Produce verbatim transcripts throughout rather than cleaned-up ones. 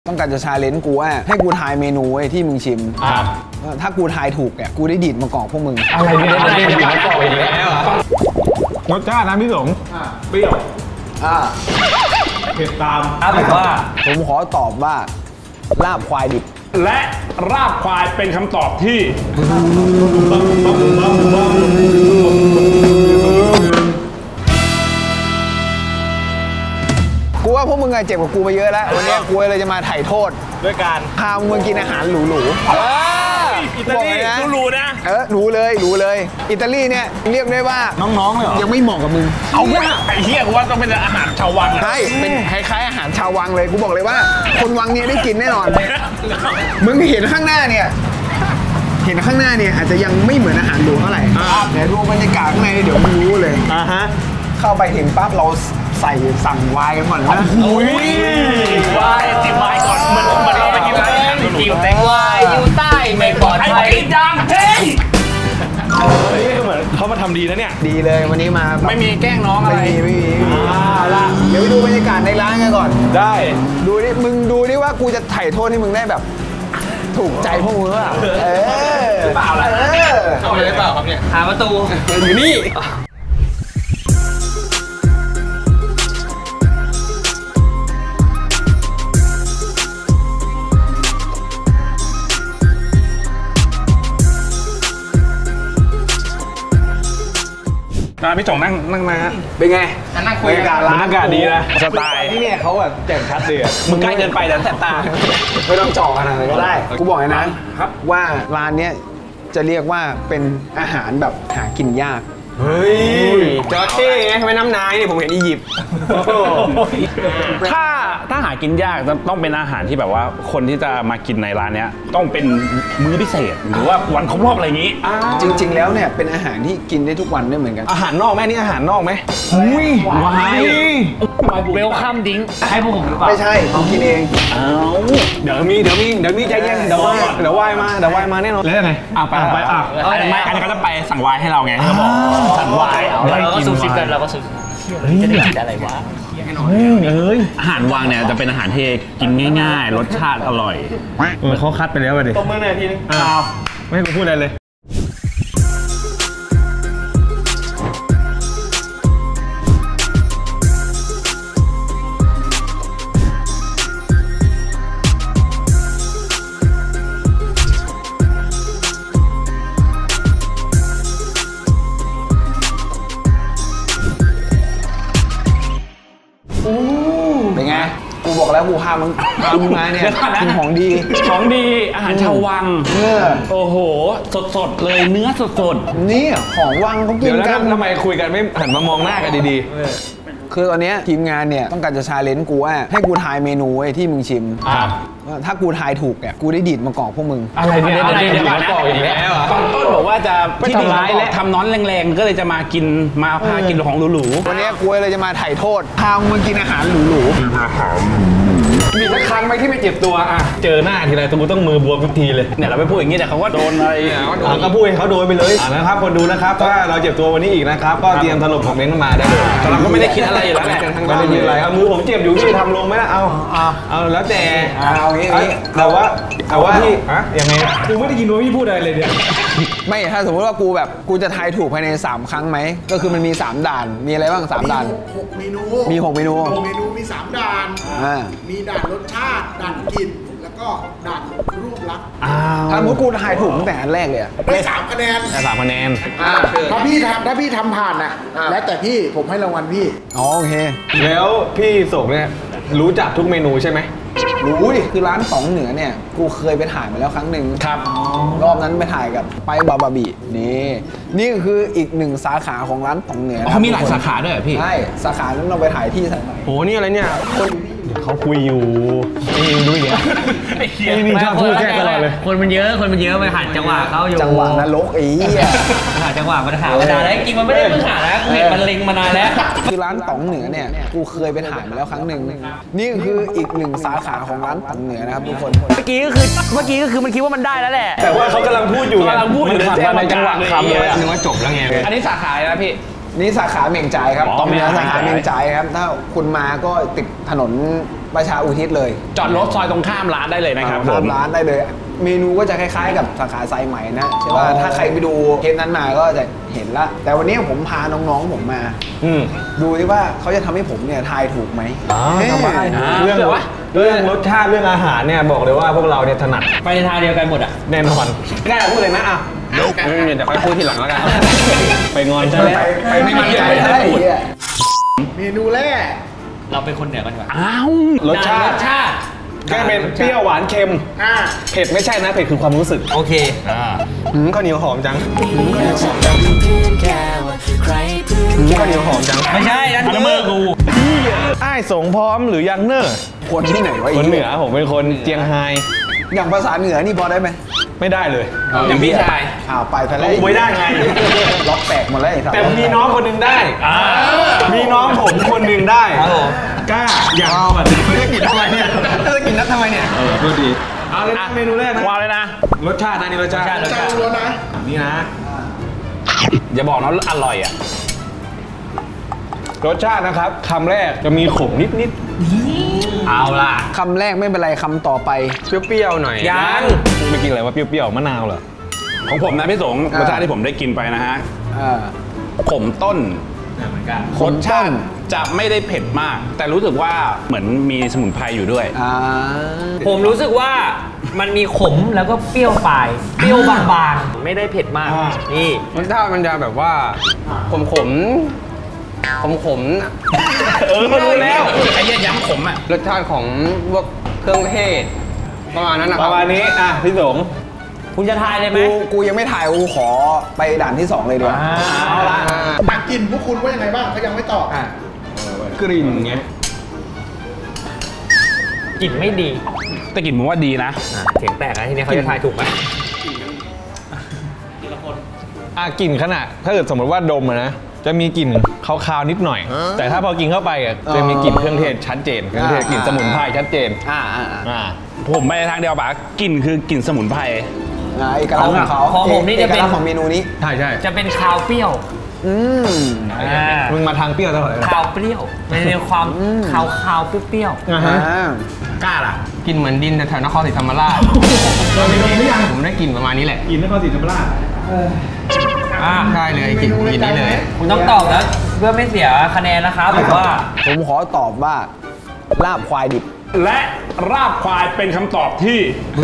ต้องการจะชาเลนจ์กูว่าให้กูทายเมนูไอ้ที่มึงชิมครับถ้ากูทายถูกเนี่ยกูได้ดีดมากอกพวกมึงอะไรไม่ได้ดีดมากอกอีกแล้วรสชาตินะพี่สงเปรี้ยวอ่าเผ็ดตามอ่ะแต่ว่าผมขอตอบว่าลาบควายดิบและราบควายเป็นคำตอบที่กูว่าพวกมึงเจ็บกว่ากูไปเยอะแล้ววันนี้กูเลยจะมาไถ่โทษด้วยการพามึงกินอาหารหรูๆอิตาลีรู้ๆนะเออรู้เลยรู้เลยอิตาลีเนี่ยเรียกได้ว่าน้องๆเลยยังไม่เหมาะกับมึงเอาไอ้เหี้ยกูว่าต้องเป็นอาหารชาววังใช่เป็นคล้ายๆอาหารชาววังเลยกูบอกเลยว่าคนวังนี้ได้กินแน่นอนมึงเห็นข้างหน้าเนี่ยเห็นข้างหน้าเนี่ยอาจจะยังไม่เหมือนอาหารหรูเท่าไหร่เดี๋ยวดูบรรยากาศข้างในเดี๋ยวมึงรู้เลยอ่าฮะเข้าไปถึงปั๊บเราใส่สั่งไวน์กันก่อนนะโอ้ยไวน์จิบไวน์ก่อนเหมือนเหมือนเราไปกินร้านอาหารกินแต่ไวน์อยู่ใต้ไม่ปลอดภัยกินจังเฮ้ยเหมือนเขามาทำดีนะเนี่ยดีเลยวันนี้มาไม่มีแกล้งน้องอะไรไม่มีไม่มีละเดี๋ยวไปดูบรรยากาศในร้านกันก่อนได้ดูดิมึงดูดิว่ากูจะไถ่โทษให้มึงได้แบบถูกใจพวกมึงว่าเออเปล่าล่ะเอาเลยเปล่าครับเนี่ยหาประตูอยู่นี่พี่จ่องนั่งนั่งมาเป็นไงนั่งคุยกันร้านอากาศดีนะสไตล์ที่นี่เขาแบบแจ่มชัดเลยมึงใกล้เกินไปแต่แสบตาไม่ต้องจ่อขนาดนั้นก็ได้กูบอกเลยนะว่าร้านนี้จะเรียกว่าเป็นอาหารแบบหากินยากเฮ้ยจอร์เจ้ไงทำไมน้ำนายเนี่ยผมเห็นอียิปต์ถ้าถ้าหากินยากต้องเป็นอาหารที่แบบว่าคนที่จะมากินในร้านนี้ต้องเป็นมื้อพิเศษหรือว่าวันครบรอบอะไรอย่างนี้จริงๆแล้วเนี่ยเป็นอาหารที่กินได้ทุกวันได้เหมือนกันอาหารนอกแม่นี่อาหารนอกไหมอุ้ยวายเวลคัมดิ้งให้พวกผมหรือเปล่าไม่ใช่ผมกินเองเดี๋ยวมีเดี๋ยวมีเดี๋ยวมีใจเย็นเดี๋ยวว่าเดี๋ยววายมาเดี๋ยววายมาแน่นอนแล้วยังไงอ่ะไปไปอ่ะไม่อันนี้เขาจะไปสั่งวายให้เราไงเขาบอกสั่งวายเราก็ซุบซิบกันเราก็ซุบจะได้กินอะไรวะเอ้ยอาหารวังเนี่ยจะเป็นอาหารที่กินง่ายๆรสชาติอร่อยเออเขาคัดไปแล้วดิตบมือหน่อยทีนึงอ้าวไม่ให้กูพูดอะไรเลยเป็นไงกูบอกแล้วกูพามึงพามึงมาเนี่ยกินของดีของดีอาหารชาววังโอ้โหสดๆเลยเนื้อสดๆนี่ของวังเขากินกันทำไมคุยกันไม่หันมามองหน้ากันดีๆคือตอนนี้ทีมงานเนี่ยต้องการจะชาเลนจ์กูว่าให้กูทายเมนูไอ้ที่มึงชิมถ้ากูทายถูกเนี่ยกูได้ดีดมากอกพวกมึงอะไรไม่ได้ดีดมากอกอีกแล้วตอนต้นบอกว่าจะที่ทำร้ายและทำน้อนแรงๆก็เลยจะมากินมาพากินของหรูๆวันนี้กูเลยจะมาไถ่โทษพามึงกินอาหารหรูๆมีสักครั้งไหมที่ไม่เจ็บตัวอ่ะเจอหน้าทีไรตัวกูต้องมือบวมทุกทีเลยเนี่ยเราไม่พูดอย่างนี้แต่เขาว่าโดนอะไรก็พูดให้เขาโดนไปเลยนะครับคนดูนะครับถ้าเราเจ็บตัววันนี้อีกนะครับก็เตรียมถล่มคอมเมนต์มาได้เลยเราก็ไม่ได้คิดอะไรอยู่แล้วแหละไม่ได้คิดอะไรเอามือผมเจ็บอยู่พี่ทำลงไหมล่ะเอาเอาแล้วแต่เอาอย่างนี้แต่ว่าแต่ว่าพี่อะยังไงกูไม่ได้ยินว่าพี่พูดอะไรเลยเนี่ยไม่ถ้าสมมติว่ากูแบบกูจะทายถูกภายในสามครั้งไหมก็คือมันมีสามด่านมีอะไรบ้างสามด่านหกเมนูมีหกเมนูหกเมนูมีสามด่านมีด่านรสชาติด่านกลิ่นแล้วก็ด่านรูปลักษณ์ถ้าสมมติกูทายถูกตั้งแต่อันแรกเลยได้สามคะแนนได้สามคะแนนถ้าพี่ทำถ้าพี่ทำผ่านน่ะแล้วแต่พี่ผมให้รางวัลพี่อ๋อโอเคแล้วพี่สกเนี่ยรู้จักทุกเมนูใช่ไหมรู้ดิคือร้านต๋องเหนือเนี่ยกูเคยไปถ่ายมาแล้วครั้งหนึ่งครับรอบนั้นไปถ่ายกับไปบาบาบินี่นี่คืออีกหนึ่งสาขาของร้านต๋องเหนือเขามีหลายสาขาด้วยพี่ใช่สาขานั้นเราไปถ่ายที่สายไหมโอ้นี่อะไรเนี่ยเขาคุยอยู่นี่ดูอย่างนี่ชอบพูดแค่ตลอดเลยคนมันเยอะคนมันเยอะไปหันจังหวะเขาอยู่จังหวะนรกอีอ่ะหาจังหวะมันหามานานแล้วจริงมันไม่ได้เพิ่งหาแล้วเห็นมันเล็งมานานแล้วคือร้านต๋องเหนือเนี่ยกูเคยไปถ่ายมาแล้วครั้งหนึ่งนี่คืออีกหนึ่งสาขาของร้านต๋องเหนือนะครับทุกคนเมื่อกี้ก็คือเมื่อกี้ก็คือมันคิดว่ามันได้แล้วแหละแต่ว่าเขากำลังพูดอยู่กำลังพูดมันขัดมาในจังหวะคำเลยนึกว่าจบแล้วไงอันนี้สาขาแล้วพี่นี่สาขาเม่งจ่ายครับตรงนี้สาขาเม่งจ่ายครับถ้าคุณมาก็ติดถนนประชาอุทิศเลยจอดรถซอยตรงข้ามร้านได้เลยนะครับผตามมร้านได้เลย เมนูก็จะคล้ายๆกับสาขาสายไหมนะใช่ป่ะถ้าใครไปดูเทปนั้นมาก็จะเห็นละ แต่วันนี้ผมพาน้องๆผมมาอืมดูที่ว่าเขาจะทำให้ผมเนี่ยทายถูกไหมทำไมเรื่องเรื่องรสชาติเรื่องอาหารเนี่ยบอกเลยว่าพวกเราเนี่ยถนัดไปในทางเดียวกันหมดอ่ะแน่นอนไม่ได้พูดเลยนะอ่ะไม่มีเดี๋ยวค่อยพูดทีหลังแล้วกันไปงอนใช่ไหมไปไปไม่มั่นใจได้ไอ้เหี้ยเมนูแรกเราเป็นคนเหนือกันก่อนอ้าวรสชาติรสชาติแค่เป็นเปรี้ยวหวานเค็มอ่าเผ็ดไม่ใช่นะเผ็ดคือความรู้สึกโอเคหืมข้าวเหนียวหอมจังหืมข้าวเหนียวหอมจังไม่ใช่นั่นอันนั้นมือกูอ้ายสงพร้อมหรือยังเนอร์คนที่ไหนวะไอ้คนเหนืเหี้อย ผมเป็นคนเจียงไฮ้อย่างภาษาเหนือนี่พอได้ไหมไม่ได้เลยอย่างพี่ชายอ้าวไปทะเลไม่ได้ไงล็อกแตกหมดแล้วไอ้สัตว์แต่มีน้องคนหนึ่งได้ มีน้องผมคนหนึ่งได้กล้าอยากเอาแบบนี้จะกินทำไมเนี่ยจะกินนัดทำไมเนี่ยเออพูดดีเอาเลยนะเมนูแรกนะวางเลยนะรสชาตินะนี่รสชาติจานล้วนนะนี่นะอย่าบอกนะอร่อยอ่ะรสชาตินะครับคำแรกจะมีขมนิดนิดเอาล่ะคำแรกไม่เป็นไรคำต่อไปๆเปรี้ยวๆหน่อยยังไม่กินอะไรว่าเปรี้ยวๆมะนาวเหรอของผมนะพี่สงอ่ารสชาติที่ผมได้กินไปนะฮะอ่าขมต้นเหมือนกันรสชาติจะไม่ได้เผ็ดมาก แต่รู้สึกว่าเหมือนมีสมุนไพรอยู่ด้วยอ่าผมรู้สึกว่ามันมีขมแล้วก็เปรี้ยวปลาย เปรี้ยวบางๆ ไม่ได้เผ็ดมาก นี่รสชาติมันจะแบบว่าขมขมขมขมๆน่ะเออรู้แล้วไอ้เหี้ยย้ำขมอ่ะรสชาติของพวกเครื่องเทศ ประมาณนั้นนะคปรับระมาณนี้อ่ะพี่สงคุณจะทายเลยไหมกูกูยังไม่ถ่ายกูขอไปด่านที่สองเลยดีกว่าเอาละตักกินพวกคุณว่ายังไงบ้างเขายังไม่ตอบอ่ะกลิ่นไงกลิ่นไม่ดีแต่กลิ่นผมว่าดีนะเสียงแตกนะทีนี้เขาจะทายถูกไหมอ่ะกลิ่นขนาดถ้าเกิดสมมติว่าดมอะนะจะมีกลิ่นคาวๆนิดหน่อย แต่ถ้าพอกินเข้าไปอ่ะจะมีกลิ่นเครื่องเทศชัดเจนเครื่องเทศกลิ่นสมุนไพรชัดเจนอ่าอ่าอ่าอ่าผมไปในทางเดียวปะกลิ่นคือกลิ่นสมุนไพรอ่าเอกลักษณ์ของเขาของผมนี่จะเป็นอกลักษณ์ของเมนูนี้ใช่ใช่จะเป็นคาวเปรี้ยวอืมอ่ามึงมาทางเปรี้ยวตลอดเลยนะคาวเปรี้ยวมันมีความคาวคาวๆเปรี้ยวอ่าอ่าฮะกล้าล่ะกินเหมือนดินแถวๆนครศรีธรรมราชผมได้กลิ่นประมาณนี้แหละกินนครศรีธรรมราชๆอ่าใช่เลยกลิ่นกลิ่นนี้เลยคุณต้องตอบนะเพื่อไม่เสียคะแนนนะครับแบบว่าผมขอตอบว่าลาบควายดิบและราบควายเป็นคำตอบที่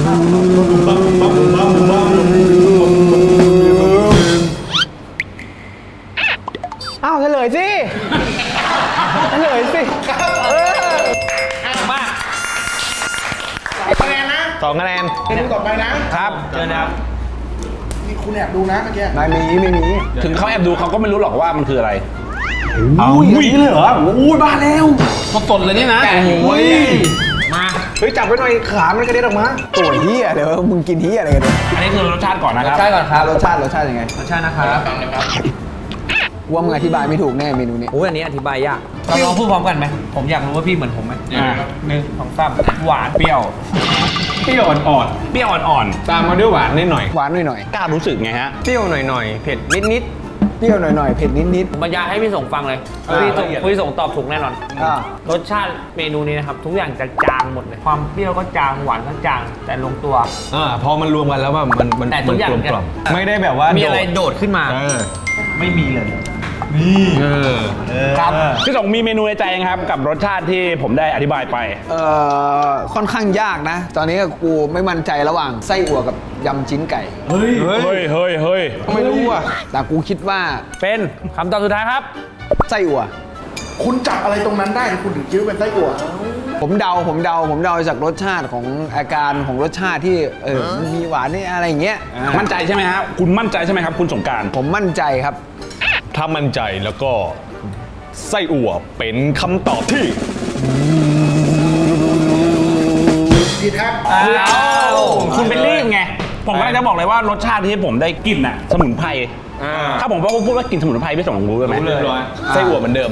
อ้าวเฉลยสิเฉลยสิเออมาคะแนนนะสองคะแนนเมนูต่อไปนะครับเชิญนะครับนี่คุณแอบดูนะเมื่อกี้ไม่มีไม่มีถึงเขาแอบดูเขาก็ไม่รู้หรอกว่ามันคืออะไรเอาอย่างนี้เลยเหรอโอ้ยบ้าแล้วสดๆเลยนี่นะโอ้ยมาเฮ้ยจับไว้หน่อยขามันกระเด็นออกมาตัวเฮียเดี๋ยวมึงกินเฮียอะไรกันเนี่ยอันนี้คือรสชาติก่อนนะครับใช่ก่อนคอ่ะรับรสชาติรสชาติยังไงรสชาตินะครับว่ามึงอธิบายไม่ถูกแน่เมนูนี้โอ้ยอันนี้อธิบายยากเราลองพูดพร้อมกันไหมผมอยากรู้ว่าพี่เหมือนผมไหมอ่าหนึ่งสองสามหวานเปรี้ยวเปรี้ยวอ่อนเปรี้ยวอ่อนๆตามมาด้วยหวานนิดหน่อยหวานหน่อยหน่อยๆกล้ารู้สึกไงฮะเปรี้ยวหน่อยๆ เผ็ดนิดเปรี้ยวหน่อยหน่อยเผ็ดนิดนิดบรรยายให้พี่สงฟังเลยอ่าพี่สงพี่สงตอบถูกแน่นอนอ่ารสชาติเมนูนี้นะครับ ทุกอย่างจะจางหมดเลย ความเปรี้ยวก็จางหวานก็จางแต่ลงตัวอ่าพอมันรวมกันแล้วว่ามันมันแต่ทุกอย่างมันกลมกล่อมไม่ได้แบบว่ามีมีอะไรโดดขึ้นมาเออไม่มีเลยเออครับพี่สงมีเมนูในใจยังครับกับรสชาติที่ผมได้อธิบายไปเอ่อค่อนข้างยากนะ ตอนนี้กูไม่มั่นใจระหว่างไส้อั่วกับยำชิ้นไก่เฮ้ยเฮ้ยเฮ้ยเฮ้ยไม่รู้อ่ะแต่กูคิดว่าเป็นคำตอบสุดท้ายครับไส้อั่วคุณจับอะไรตรงนั้นได้คุณถึงคิดว่าเป็นไส้อั่วผมเดาผมเดาผมเดาจากรสชาติของอาการของรสชาติที่เออมีหวานนี่อะไรอย่างเงี้ยอ่ามั่นใจใช่ไหมครับคุณมั่นใจใช่ไหมครับคุณสงกรานต์ผมมั่นใจครับถ้ามั่นใจแล้วก็ไส้อั่วเป็นคำตอบที่ผิดครับอ้าวคุณเป็นรีบไง ผมก็เลยจะบอกเลยว่ารสชาติที่ผมได้กลิ่นอะสมุนไพรอ่าถ้าผมว่าพูดว่ากลิ่นสมุนไพรพี่สงรู้ไหมรู้เลยไส้อั่วเหมือนเดิม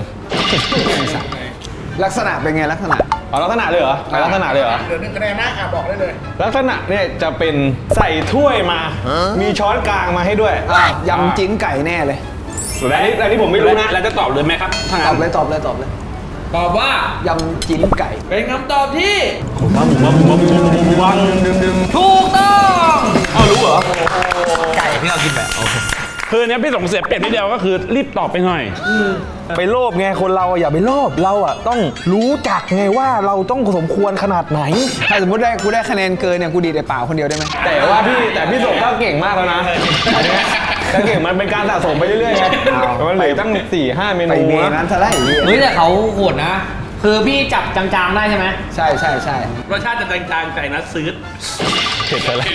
ลักษณะเป็นไงลักษณะเอาลักษณะเลยเหรอเอาลักษณะเลยเหรอเดี๋ยวหนึ่งคะแนนนะอ่ะบอกได้เลยลักษณะเนี่ยจะเป็นใส่ถ้วยมา มีช้อนกลางมาให้ด้วยอ่ะยำจิ้นไก่แน่เลยและอันนี้อันนี้ผมไม่รู้นะแล้วจะตอบเลยไหมครับถ้าตงั้อบนเลยตอบเลยตอบเลยตอบว่ายำจิ้มไก่เป็นคำตอบที่วังวังวังวังดึงดึงถูกต้องอ้าวรู้เหรอไก่ที่เรากินแบบโอเคคือเนี้ยพี่สงเสียเปลี่ยนนิดเดียวก็คือรีบตอบไปหน่อยไปโลภไงคนเราอะอย่าไปโลภเราอะต้องรู้จักไงว่าเราต้องสมควรขนาดไหนถ้าสมมติได้กูได้คะแนนเกินเนี่ยกูดีดไอ้เปล่าคนเดียวได้ไหมแต่ว่าพี่แต่พี่สมก็เก่งมากแล้วนะอันเนี้ยก็เก่งมันเป็นการสะสมไปเรื่อยๆไงมันเหลือตั้งสี่ห้าเมไปนูเมนะนั้นซะแล้วไอ้เหี้ยเฮ้ยแต่เขาโหดนะ คือพี่จับจางๆได้ใช่ไหมใช่ใช่ใช่รสชาติจะจางๆใจนะซื้อเผ็ดไปแล้ว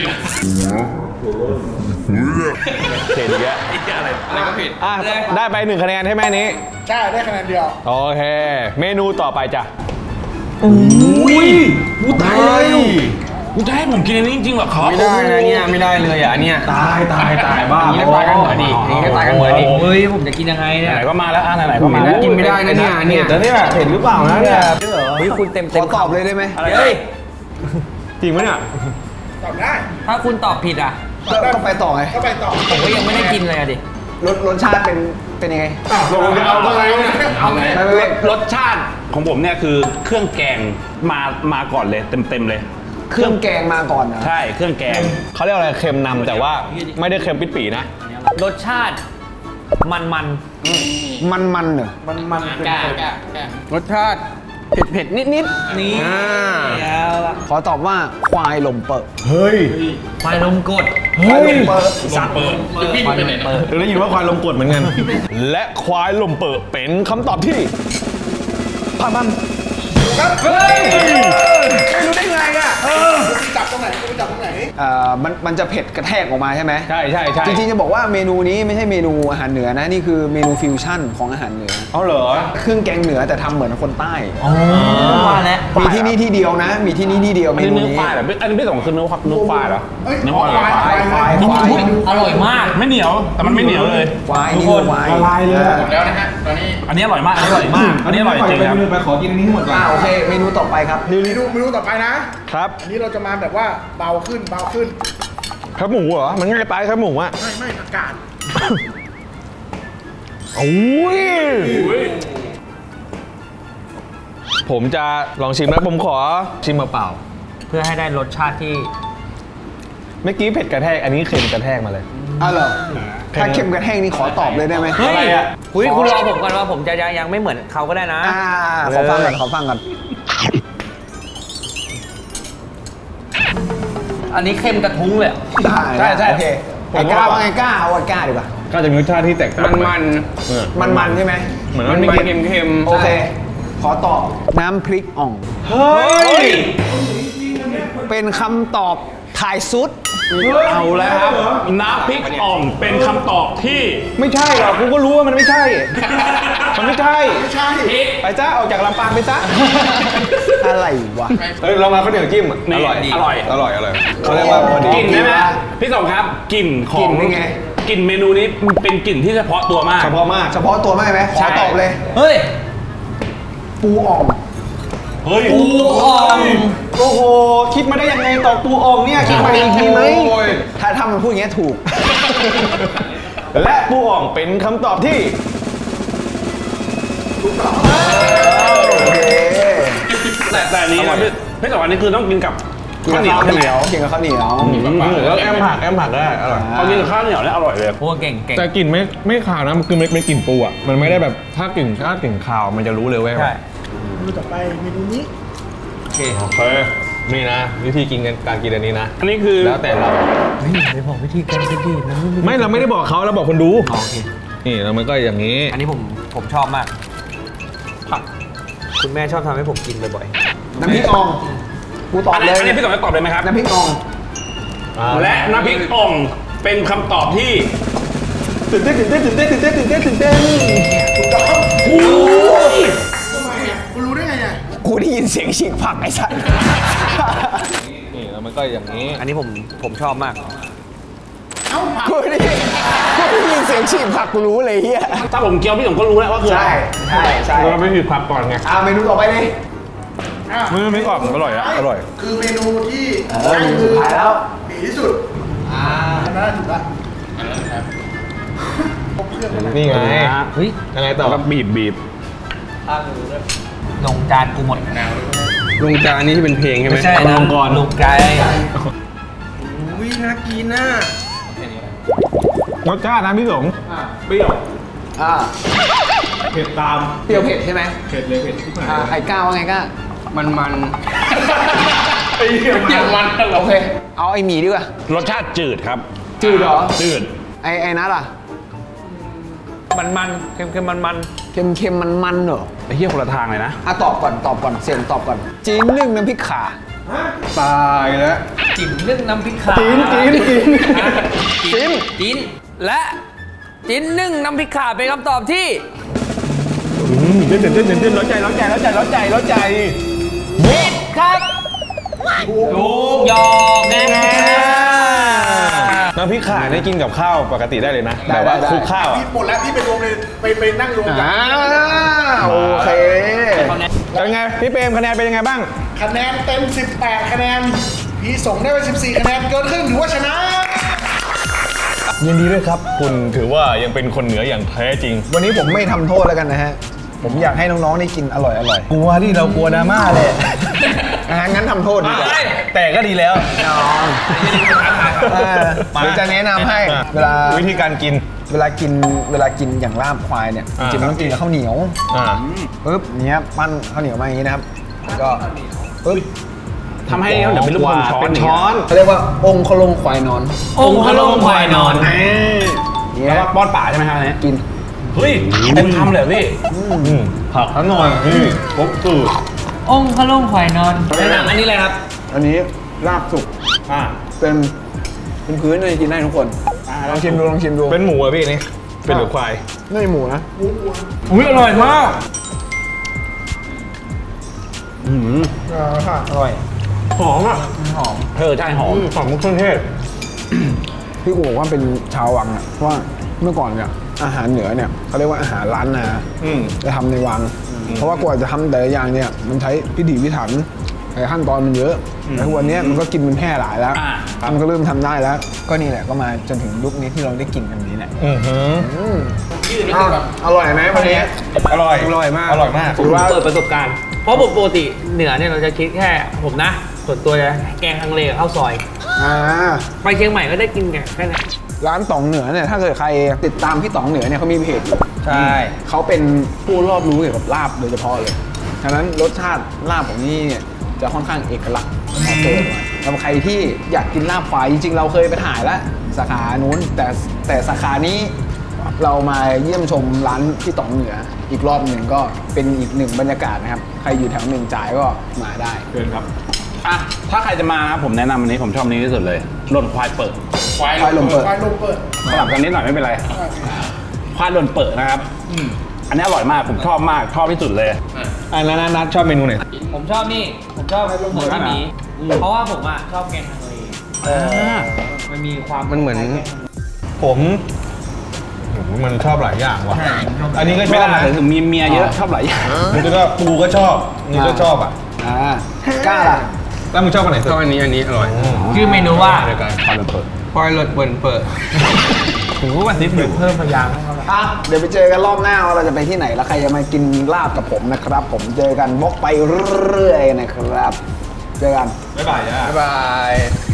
เผ็ดเยอะอะไรอะไรก็ผิดอ่ะได้ไปหนึ่งคะแนนใช่ไหมนี้ใช่ได้คะแนนเดียวโอเค เมนูต่อไปจ้ะอุ้ยกูตายเลยกูจะให้ผมกินอันนี้จริงๆเหรอครับไม่ได้นะเนี่ยไม่ได้เลยอ่ะเนี่ยตายตายตายบ้าอย่างนี้ก็ตายกันเหมือนดิอย่างนี้ก็ตายกันเหมือนดิเฮ้ยผมจะกินยังไงเนี่ยไหนก็มาแล้วอ่ะไหนๆก็มาโอ้แล้วโหกินไม่ได้นะเนี่ยเนี่ยแต่เนี่ยเผ็ดหรือเปล่านะเนี่ยเฮ้ยคุณเต็มขเต็อมตอบเลยได้ไหมเฮ้ยจริงไหมเนี่ยตอบได้ถ้าคุณตอบผิดอ่ะก็ต้องไปต่อไงก็ไปต่อผมก็ยังไม่ได้กินเลยอ่ะดิรสรสชาติเป็นเป็นยังไงลงจะเอาอะไรเนี่ยเอาไงไม่ไม่ไม่รสชาติของผมเนี่ยคือเครื่องแกงมามาก่อนเลยเต็มๆเลยเครื่องแกงมาก่อนนะใช่เครื่องแกงเขาเรียกอะไรเค็มนำแต่ว่าไม่ได้เค็มปิดปีนะรสชาติมันมันมันมันเหรอมันมันเป็นแก่คนแก่แก่รสชาติเผ็ดเผ็ดนิดนิดนี่อ่าแล้วล่ะขอตอบว่าควายลมเปิดเฮ้ยควายลมกดควายลมเปิดสัตว์เปิดควายลมเปิดได้ยินว่าควายลมกดเหมือนกัน และควายลมเปิดเป็นคำตอบที่พันพันเฮ้ยไม่รู้ได้ไงอ่ะจับตรงไหนกูจับตรงไหนเอ่อมันมันจะเผ็ดกระแทกออกมาใช่ไหมใช่ใช่ใช่จริงๆจะบอกว่าเมนูนี้ไม่ใช่เมนูอาหารเหนือนะนี่คือเมนูฟิวชั่นของอาหารเหนือเอาเหรอเครื่องแกงเหนือแต่ทำเหมือนคนใต้ว่าแล้วมีที่นี่ที่เดียวนะ มีที่นี่ที่เดียวอันเมนี้นูเนื้อนี้ควายเหรออันนี้พี่สงคือเนื้อควายเนื้อควายเหรอเอ้ยเนื้อควควายายควายควายควายอร่อยมากไม่เหนียวแต่มันไม่เหนียวเลยควายทุกนี่คนควายละลายเลยแล้วนะฮะตอนนี้อันนี้อร่อยมากอันนี้อร่อยมากอันนี้อร่อยจริงครับไปขอกินอันนี้ให้หมดก่อนอ่าโอเคเมนูต่อไปครับเมนูเมนูต่อไปนะครับอันนี้เราจะมาแบบว่าเบาขึ้นเบาขึ้นครับหมูเหรอ มันง่ายตายครับหมูอ่ะไม่ไม่อากาศโอ้ย ผมจะลองชิมแล้วผมขอชิมเปล่าเพื่อให้ได้รสชาติที่ๆเมื่อกี้เผ็ดกระแทก อันนี้เค็มกระแทกมาเลยอ้าวเหรอถ้าเค็มกระแทกนี่ขอตอบเลยได้ไหมเฮ้ยอะไรอะคุยคุณรอผมก่อนว่าผมจะยังยังไม่เหมือนเขาก็ได้นะอ่าขอฟังก่อนขอฟังก่อนอันนี้เค็มกระทุ้งเลยอะได้ใช่ใช่โอเคไอ้กล้าว่าไงกล้าเอาไอ้กล้าดีกว่าก็จะมีรสชาติที่แตกต่างมันมันเออมันมันใช่ไหมเหมือนมัมัน นมีมีเค็มเค็มโอเค ขอตอบน้ำพริกอ่องเฮ้ยเป็นคำตอบถ่ายสุดเอาแล้วครับน้ำพริกอ่องเป็นคำตอบที่ไม่ใช่หรอกกูก็รู้ว่ามันไม่ใช่ มันไม่ใช่ไม่ใช่ไปจ้าออกจากลำปางไปซะอะไรวะเฮ้ยลองมาข้าวเหนียวจิ้มอะนี่อร่อยอร่อยอร่อยอร่อยเขาเรียกว่าพอดีกลิ่นได้ไหมพี่สงครับกลิ่นขกลิ่องนเป็นไงกลิ่นเมนูนี้เป็นกลิ่นที่เฉพาะตัวมากเฉพาะมากเฉพาะตัวมากไหมขใช่อตอบเลยเฮ้ยปูอ่องเฮ้ยปูอ่องโอ้โห คิดมาได้ยังไงตอบปูอ่องเนี่ย คิดมาอีกทีไหมถ้าถ้ามันพูดอย่างเงี้ยถูกและปูอ่องเป็นคำตอบที่โอเคแต่แต่อันนี้นะพี่พี่สงอันนี้คือต้องกินกับข้าวเหนียวข้าวเหนียวกินกับข้าวเหนียวแล้วแอมผักแอมผักได้อร่อยเขากินกับข้าวเหนียวเนี่ยอร่อยเลยโอ้เก่งเก่งแต่กลิ่นไม่ไม่ขาวนะมันคือไม่ไม่กลิ่นปูอ่ะมันไม่ได้แบบถ้ากลิ่นถ้ากลิ่นขาวมันจะรู้เลยเว้ยใช่เมนูต่อไปเมนูนี้โอเคนี่นะ วิธีกินกันการกินอันนี้นะอันนี้คือแล้วแต่เราเฮ้ยไปบอกวิธีการกินดิมันไม่มีไม่เราไม่ได้บอกเขาเราบอกคนดูอ๋อโอเคนี่แล้วมันก็อย่างนี้อันนี้ผมผมชอบมากผักคุณแม่ชอบทำให้ผมกินบ่อยน้ำพริกอ่องกูตอบอันเลนี้ยอันนี้พี่สงจะตอบเลยไหมครับน้ำพริกอ่องและน้ำพริกอ่องเป็นคำตอบที่ตื่นเต้นตื่นเต้นตื่นเต้นตื่นเต้นตื่นเต้นตื่นเต้นถูกต้องทำไมอ่ะคุณรู้ได้ไงอ่ะกูได้ยินเสียงฉีกผักไอ้สัสนี่แล้วมันก็อย่างนี้ๆ อันนี้ผมผมชอบมากเอ้าผักกูได้ยินกูได้ยินเสียงฉีกผักกูรู้เลยเฮียถ้าผมเคี้ยวพี่สงก็รู้แล้วว่าคืออะไรใช่ใช่เราไม่มีความก่อนไงอ่าเมนูต่อไปเลยอ่ะมือไม่กรอบอร่อยอะอร่อยคือเมนูที่เออเมนูสุดท้ายแล้วดีที่สุดอ่าอันนั้นถูกละครบเครื่องแล้วนะนี่ไงเฮ้ยยังไงต่อแล้วก็บีบบีบลงจานกูหมดลงจานนี้ที่เป็นเพลงใช่ไหมไม่ใช่ลงก่อนลงไกลอุ้ยน่ากินน่ะรสชาตินะพี่สงเปรี้ยวอ่าเผ็ดตามเปรี้ยวเผ็ดใช่ไหมเผ็ดเลยเผ็ดที่ไหนอ่าไอ้ก้าวว่าไงก้ามันมันไอ้เหี้ยมันโอเค เอาไอ้หมี่ดีกว่ารสชาติจืดครับจืดเหรอจืดไอ้ไอ้นัทล่ะมันมันเค็มเค็มมันมันเค็มเค็มมันมันๆเหรอไอ้เหี้ยคนละทางเลยนะอ่ะตอบก่อนตอบก่อนเสียงตอบก่อนจีนนึ่งน้ำพริกข่าตายแล้วจิ้มนึ่งน้ำพริกขาจีนจีนจีนจิ้มจิ้นและจิ้นนึ่งน้ำพริกขาเป็นคำตอบที่เต้นเต้นเต้นเต้นร้อนใจร้อนใจร้อนใจร้อนใจร้อนใจผิดครับถูกหยอกแน่น้ำพริกข่าเนี่ยกินกับข้าวปกติได้เลยนะแบบว่าคลุกข้าวอ่ะพี่หมดแล้วพี่ไปรวมเลยไปไปนั่งรวมกันอ่าโอเคเป็นไงพี่เปรมคะแนนเป็นยังไงบ้างคะแนนเต็ม สิบแปด คะแนน พี่ส่งได้ไป สิบสี่ คะแนน เกินครึ่งถือว่าชนะยินดีด้วยครับ คุณถือว่ายังเป็นคนเหนืออย่างแท้จริงวันนี้ผมไม่ทำโทษแล้วกันนะฮะ ผมอยากให้น้องๆได้กินอร่อยอร่อยกลัวที่เรากลัวดราม่าเลยอ่ะงั้นทำโทษดีกว่าแต่ก็ดีแล้วเออเดี๋ยวจะแนะนำให้เวลาวิธีการกินเวลากินเวลากินอย่างลาบควายเนี่ยจอ่าริงๆมันต้องกินกับข้าวเหนียวอ่าปึ๊บเนี้ยปั้นข้าวเหนียวมาอย่างนี้นะครับแล้วก็ปึ๊บทำให้เดี๋ยวเป็นรูปช้อนเป็นช้อนเขาเรียกว่าองค์คลงควายนอนองค์พระลงควายนอนเนี่แล้วยก็ป้อนป่าใช่ไหมครับเนี่ยกินเฮ้ยเต็มคำเลยเหรอพี่ผักทั้งหน่อยนี่ครบสูตรองค์พระลงควายนอนแนะนำอันนี้เลยครับอันนี้ลาบสุกอ่าเป็นเป็นพื้นเลยกินได้ทุกคนลองชิมดูลองชิมดูเป็นหมูอะพี่นี่ เป็นหรือควายไม่หมูนะอุ้ยอร่อยมากอืมอร่อยหอมอ่ะเออใช่หอมหอมเครื่องเทศพี่กูบอกว่าเป็นชาววังอ่ะเพราะว่าเมื่อก่อนเนี่ยอาหารเหนือเนี่ยเขาเรียกว่าอาหารล้านนาอืมจะทำในวัง เพราะว่ากว่าจะทำแต่ละอย่างเนี่ยมันใช้พิถีพิถันไอ้ขั้นตอนมันเยอะแต่ทุกวันนี้มันก็กินมันแพร่หลายแล้วอ่าครับมันก็เริ่มทำได้แล้ว ก็นี่แหละก็มาจนถึงยุคนี้ที่เราได้กินกันนี้แหละอือหืออืมอ่ะอร่อยไหมวันนี้อร่อยอร่อยมากอร่อยมากผมเปิดประสบการณ์ เพราะปกติเหนือเนี่ยเราจะคิดแค่ผมนะ ส่วนตัวจะแกงฮังเลกับข้าวซอยอ่าไปเชียงใหม่ก็ได้กินแกงแค่นั้นร้านต๋องเหนือเนี่ยถ้าเกิดใครติดตามพี่ต๋องเหนือเนี่ยเขามีเพจอยู่ใช่เขาเป็นผู้รอบรู้เกี่ยวกับลาบโดยเฉพาะเลยฉะนั้นรสชาติลาบของนี่เนี่ยจะค่อนข้างเอกลักษณ์ของตัวมาสำหรับใครที่อยากกินลาบควายจริงๆ เราเคยไปถ่ายแล้วสาขานู้นแต่แต่สาขานี้เรามาเยี่ยมชมร้านพี่ต๋องเหนืออีกรอบหนึ่งก็เป็นอีกหนึ่งบรรยากาศนะครับใครอยู่แถวเมืองจ่ายก็มาได้เชิญครับอ่ะถ้าใครจะมานะครับผมแนะนำอันนี้ผมชอบอันนี้ที่สุดเลยหล่นควายเปิดควายลมเปิดไฟลมเปิดสลับกันนิดหน่อยไม่เป็นไร ควายหล่นเปิดนะครับอันนี้อร่อยมากผมชอบมากชอบที่สุดเลยอันนั้นนัดชอบเมนูไหนผมชอบนี่ ผมชอบเหมือนพี่หมีเพราะว่าผมอ่ะชอบแกงฮังเลมันมีความมันเหมือนผมโอ้โหมันชอบหลายอย่างว่ะ อันนี้ก็ชไม่อบได้นะถึงมีเมียเยอะชอบหลายอย่างมันก็ปูก็ชอบ นี่ก็ชอบอ่ะอ่ากล้าล่ะแล้วมึงชอบอันไหนสุดชอบอันนี้อันนี้อร่อยชื่อเมนูว่าเดียวกันควายหล่นเปิดปอยหลดเปิดเปิดผมก็ว่าซิปอยู่เพิ่มพยางค์ให้เขาอ่ะเดี๋ยวไปเจอกันรอบหน้าว่าเราจะไปที่ไหนแล้วใครจะมากินลาบกับผมนะครับ ผมเจอกันวกไปเรื่อยๆนะครับ เจอกันบ๊ายบายจ้าบ๊ายบาย